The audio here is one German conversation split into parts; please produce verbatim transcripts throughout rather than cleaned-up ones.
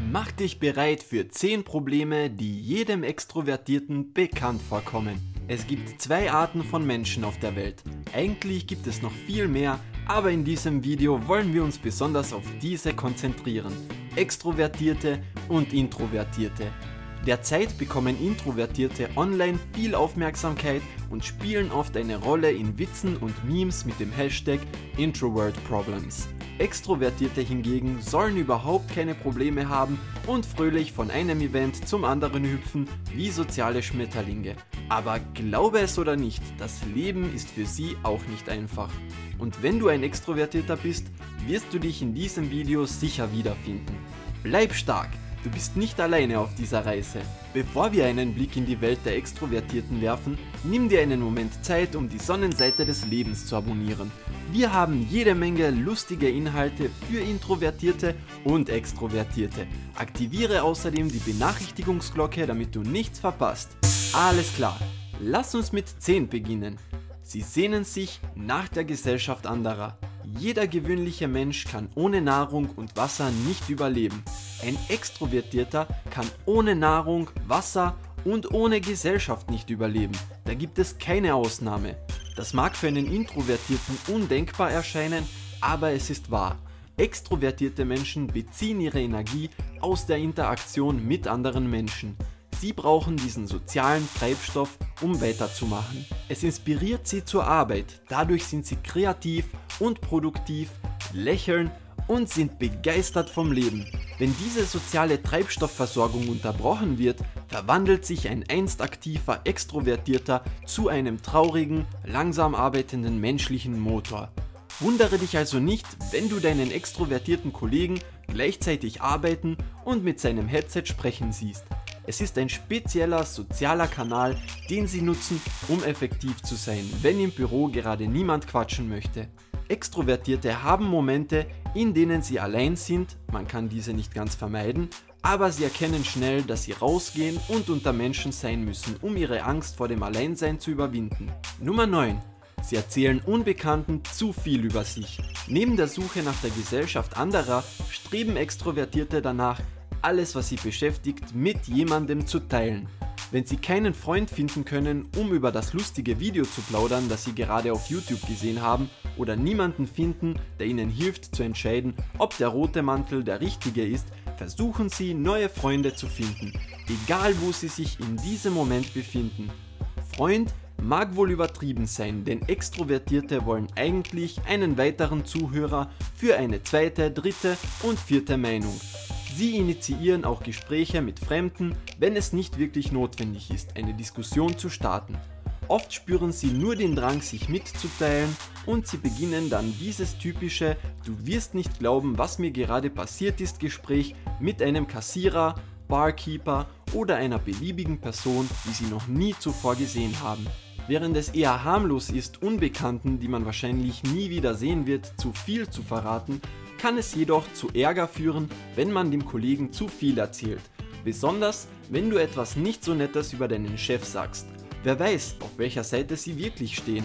Mach dich bereit für zehn Probleme, die jedem Extrovertierten bekannt vorkommen. Es gibt zwei Arten von Menschen auf der Welt. Eigentlich gibt es noch viel mehr, aber in diesem Video wollen wir uns besonders auf diese konzentrieren. Extrovertierte und Introvertierte. Derzeit bekommen Introvertierte online viel Aufmerksamkeit und spielen oft eine Rolle in Witzen und Memes mit dem Hashtag Introvert Problems. Extrovertierte hingegen sollen überhaupt keine Probleme haben und fröhlich von einem Event zum anderen hüpfen wie soziale Schmetterlinge. Aber glaube es oder nicht, das Leben ist für sie auch nicht einfach. Und wenn du ein Extrovertierter bist, wirst du dich in diesem Video sicher wiederfinden. Bleib stark! Du bist nicht alleine auf dieser Reise. Bevor wir einen Blick in die Welt der Extrovertierten werfen, nimm dir einen Moment Zeit, um die Sonnenseite des Lebens zu abonnieren. Wir haben jede Menge lustige Inhalte für Introvertierte und Extrovertierte. Aktiviere außerdem die Benachrichtigungsglocke, damit du nichts verpasst. Alles klar, lass uns mit zehn beginnen. Sie sehnen sich nach der Gesellschaft anderer. Jeder gewöhnliche Mensch kann ohne Nahrung und Wasser nicht überleben. Ein Extrovertierter kann ohne Nahrung, Wasser und ohne Gesellschaft nicht überleben. Da gibt es keine Ausnahme. Das mag für einen Introvertierten undenkbar erscheinen, aber es ist wahr. Extrovertierte Menschen beziehen ihre Energie aus der Interaktion mit anderen Menschen. Sie brauchen diesen sozialen Treibstoff, um weiterzumachen. Es inspiriert sie zur Arbeit, dadurch sind sie kreativ und produktiv, lächeln und sind begeistert vom Leben. Wenn diese soziale Treibstoffversorgung unterbrochen wird, verwandelt sich ein einst aktiver Extrovertierter zu einem traurigen, langsam arbeitenden menschlichen Motor. Wundere dich also nicht, wenn du deinen extrovertierten Kollegen gleichzeitig arbeiten und mit seinem Headset sprechen siehst. Es ist ein spezieller sozialer Kanal, den sie nutzen, um effektiv zu sein, wenn im Büro gerade niemand quatschen möchte. Extrovertierte haben Momente, in denen sie allein sind, man kann diese nicht ganz vermeiden, aber sie erkennen schnell, dass sie rausgehen und unter Menschen sein müssen, um ihre Angst vor dem Alleinsein zu überwinden. Nummer neun. Sie erzählen Unbekannten zu viel über sich. Neben der Suche nach der Gesellschaft anderer streben Extrovertierte danach, alles, was sie beschäftigt, mit jemandem zu teilen. Wenn sie keinen Freund finden können, um über das lustige Video zu plaudern, das sie gerade auf YouTube gesehen haben, oder niemanden finden, der ihnen hilft zu entscheiden, ob der rote Mantel der richtige ist, versuchen sie, neue Freunde zu finden, egal wo sie sich in diesem Moment befinden. Freund mag wohl übertrieben sein, denn Extrovertierte wollen eigentlich einen weiteren Zuhörer für eine zweite, dritte und vierte Meinung. Sie initiieren auch Gespräche mit Fremden, wenn es nicht wirklich notwendig ist, eine Diskussion zu starten. Oft spüren sie nur den Drang, sich mitzuteilen und sie beginnen dann dieses typische „Du wirst nicht glauben, was mir gerade passiert ist" Gespräch mit einem Kassierer, Barkeeper oder einer beliebigen Person, die sie noch nie zuvor gesehen haben. Während es eher harmlos ist, Unbekannten, die man wahrscheinlich nie wieder sehen wird, zu viel zu verraten, kann es jedoch zu Ärger führen, wenn man dem Kollegen zu viel erzählt. Besonders, wenn du etwas nicht so Nettes über deinen Chef sagst. Wer weiß, auf welcher Seite sie wirklich stehen.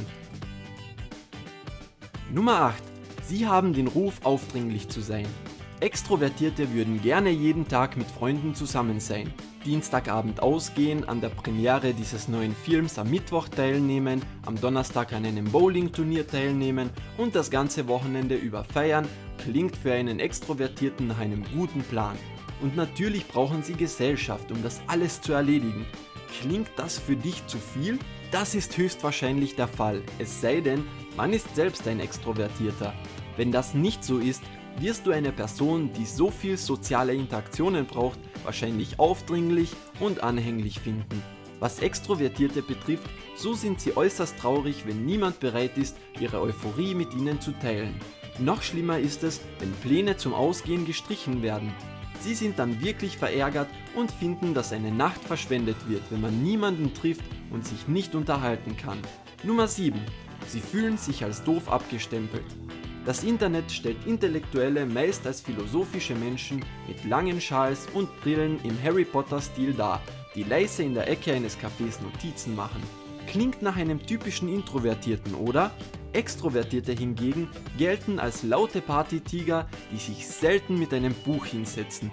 Nummer acht. Sie haben den Ruf, aufdringlich zu sein. Extrovertierte würden gerne jeden Tag mit Freunden zusammen sein, Dienstagabend ausgehen, an der Premiere dieses neuen Films am Mittwoch teilnehmen, am Donnerstag an einem Bowling-Turnier teilnehmen und das ganze Wochenende über feiern, klingt für einen Extrovertierten nach einem guten Plan. Und natürlich brauchen sie Gesellschaft, um das alles zu erledigen. Klingt das für dich zu viel? Das ist höchstwahrscheinlich der Fall, es sei denn, man ist selbst ein Extrovertierter. Wenn das nicht so ist, wirst du eine Person, die so viel soziale Interaktionen braucht, wahrscheinlich aufdringlich und anhänglich finden. Was Extrovertierte betrifft, so sind sie äußerst traurig, wenn niemand bereit ist, ihre Euphorie mit ihnen zu teilen. Noch schlimmer ist es, wenn Pläne zum Ausgehen gestrichen werden. Sie sind dann wirklich verärgert und finden, dass eine Nacht verschwendet wird, wenn man niemanden trifft und sich nicht unterhalten kann. Nummer sieben. Sie fühlen sich als doof abgestempelt. Das Internet stellt Intellektuelle meist als philosophische Menschen mit langen Schals und Brillen im Harry Potter-Stil dar, die leise in der Ecke eines Cafés Notizen machen. Klingt nach einem typischen Introvertierten, oder? Extrovertierte hingegen gelten als laute Partytiger, die sich selten mit einem Buch hinsetzen.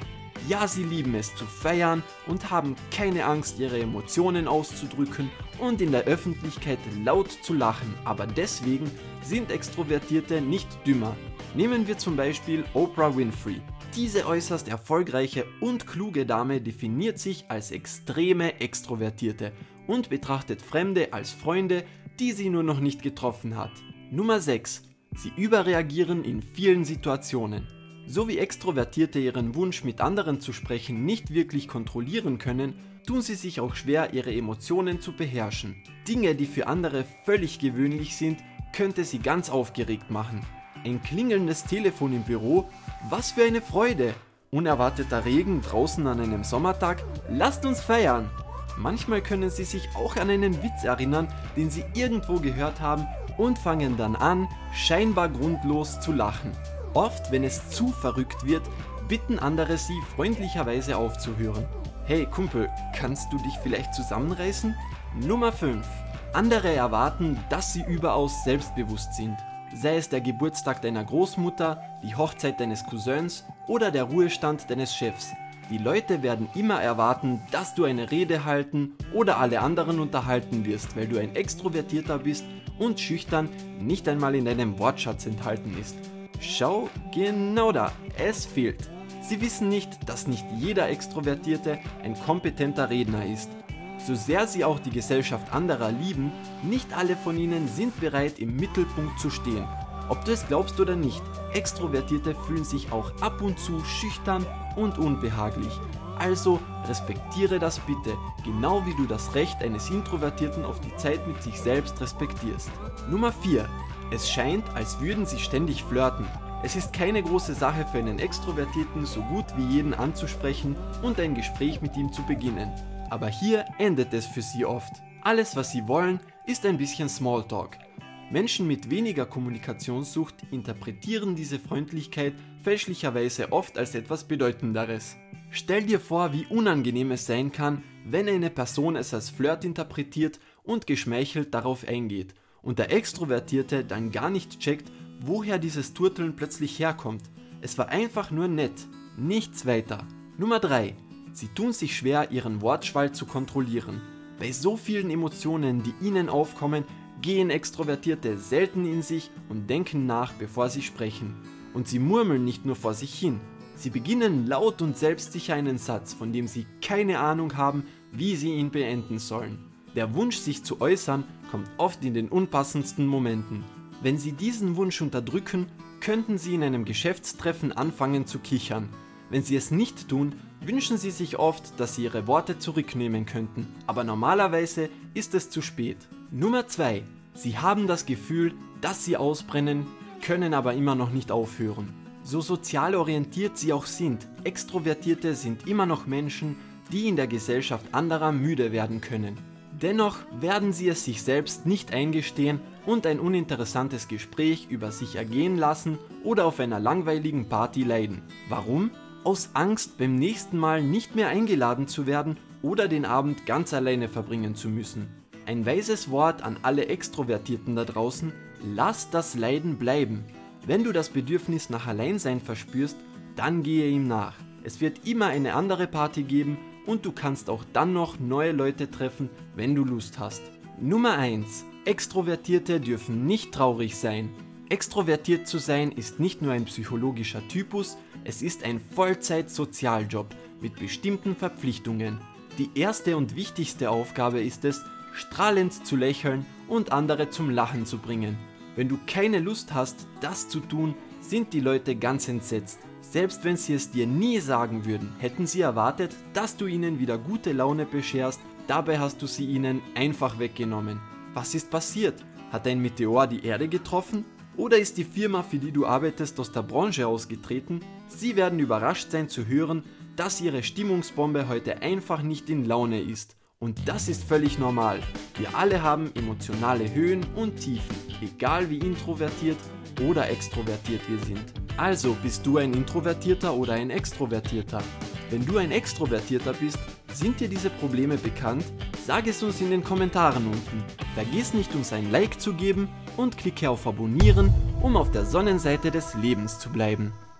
Ja, sie lieben es zu feiern und haben keine Angst, ihre Emotionen auszudrücken und in der Öffentlichkeit laut zu lachen, aber deswegen sind Extrovertierte nicht dümmer. Nehmen wir zum Beispiel Oprah Winfrey. Diese äußerst erfolgreiche und kluge Dame definiert sich als extreme Extrovertierte und betrachtet Fremde als Freunde, die sie nur noch nicht getroffen hat. Nummer sechs. Sie überreagieren in vielen Situationen. So wie Extrovertierte ihren Wunsch, mit anderen zu sprechen, nicht wirklich kontrollieren können, tun sie sich auch schwer, ihre Emotionen zu beherrschen. Dinge, die für andere völlig gewöhnlich sind, könnte sie ganz aufgeregt machen. Ein klingelndes Telefon im Büro, was für eine Freude! Unerwarteter Regen draußen an einem Sommertag, lasst uns feiern! Manchmal können sie sich auch an einen Witz erinnern, den sie irgendwo gehört haben und fangen dann an, scheinbar grundlos zu lachen. Oft, wenn es zu verrückt wird, bitten andere sie freundlicherweise aufzuhören. Hey Kumpel, kannst du dich vielleicht zusammenreißen? Nummer fünf. Andere erwarten, dass sie überaus selbstbewusst sind. Sei es der Geburtstag deiner Großmutter, die Hochzeit deines Cousins oder der Ruhestand deines Chefs. Die Leute werden immer erwarten, dass du eine Rede halten oder alle anderen unterhalten wirst, weil du ein Extrovertierter bist und schüchtern nicht einmal in deinem Wortschatz enthalten ist. Schau, genau da, es fehlt. Sie wissen nicht, dass nicht jeder Extrovertierte ein kompetenter Redner ist. So sehr sie auch die Gesellschaft anderer lieben, nicht alle von ihnen sind bereit, im Mittelpunkt zu stehen. Ob du es glaubst oder nicht, Extrovertierte fühlen sich auch ab und zu schüchtern und unbehaglich. Also respektiere das bitte, genau wie du das Recht eines Introvertierten auf die Zeit mit sich selbst respektierst. Nummer vier. Es scheint, als würden sie ständig flirten. Es ist keine große Sache für einen Extrovertierten, so gut wie jeden anzusprechen und ein Gespräch mit ihm zu beginnen. Aber hier endet es für sie oft. Alles, was sie wollen, ist ein bisschen Smalltalk. Menschen mit weniger Kommunikationssucht interpretieren diese Freundlichkeit fälschlicherweise oft als etwas Bedeutenderes. Stell dir vor, wie unangenehm es sein kann, wenn eine Person es als Flirt interpretiert und geschmeichelt darauf eingeht und der Extrovertierte dann gar nicht checkt, woher dieses Turteln plötzlich herkommt. Es war einfach nur nett, nichts weiter. Nummer drei. Sie tun sich schwer, ihren Wortschwall zu kontrollieren. Bei so vielen Emotionen, die ihnen aufkommen, gehen Extrovertierte selten in sich und denken nach, bevor sie sprechen. Und sie murmeln nicht nur vor sich hin. Sie beginnen laut und selbstsicher einen Satz, von dem sie keine Ahnung haben, wie sie ihn beenden sollen. Der Wunsch, sich zu äußern, kommt oft in den unpassendsten Momenten. Wenn sie diesen Wunsch unterdrücken, könnten sie in einem Geschäftstreffen anfangen zu kichern. Wenn sie es nicht tun, wünschen sie sich oft, dass sie ihre Worte zurücknehmen könnten, aber normalerweise ist es zu spät. Nummer zwei. Sie haben das Gefühl, dass sie ausbrennen, können aber immer noch nicht aufhören. So sozial orientiert sie auch sind, Extrovertierte sind immer noch Menschen, die in der Gesellschaft anderer müde werden können. Dennoch werden sie es sich selbst nicht eingestehen und ein uninteressantes Gespräch über sich ergehen lassen oder auf einer langweiligen Party leiden. Warum? Aus Angst, beim nächsten Mal nicht mehr eingeladen zu werden oder den Abend ganz alleine verbringen zu müssen. Ein weises Wort an alle Extrovertierten da draußen: Lass das Leiden bleiben. Wenn du das Bedürfnis nach Alleinsein verspürst, dann gehe ihm nach. Es wird immer eine andere Party geben und du kannst auch dann noch neue Leute treffen, wenn du Lust hast. Nummer eins. Extrovertierte dürfen nicht traurig sein. Extrovertiert zu sein ist nicht nur ein psychologischer Typus, es ist ein Vollzeit-Sozialjob mit bestimmten Verpflichtungen. Die erste und wichtigste Aufgabe ist es, strahlend zu lächeln und andere zum Lachen zu bringen. Wenn du keine Lust hast, das zu tun, sind die Leute ganz entsetzt. Selbst wenn sie es dir nie sagen würden, hätten sie erwartet, dass du ihnen wieder gute Laune bescherst, dabei hast du sie ihnen einfach weggenommen. Was ist passiert? Hat ein Meteor die Erde getroffen? Oder ist die Firma, für die du arbeitest, aus der Branche ausgetreten? Sie werden überrascht sein zu hören, dass ihre Stimmungsbombe heute einfach nicht in Laune ist. Und das ist völlig normal. Wir alle haben emotionale Höhen und Tiefen, egal wie introvertiert oder extrovertiert wir sind. Also, bist du ein Introvertierter oder ein Extrovertierter? Wenn du ein Extrovertierter bist, sind dir diese Probleme bekannt? Sag es uns in den Kommentaren unten. Vergiss nicht, uns ein Like zu geben und klicke auf Abonnieren, um auf der Sonnenseite des Lebens zu bleiben.